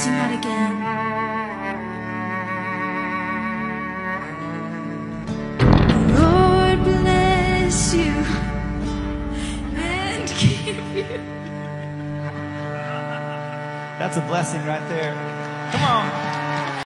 Sing that again. Lord bless you and keep you. That's a blessing right there. Come on.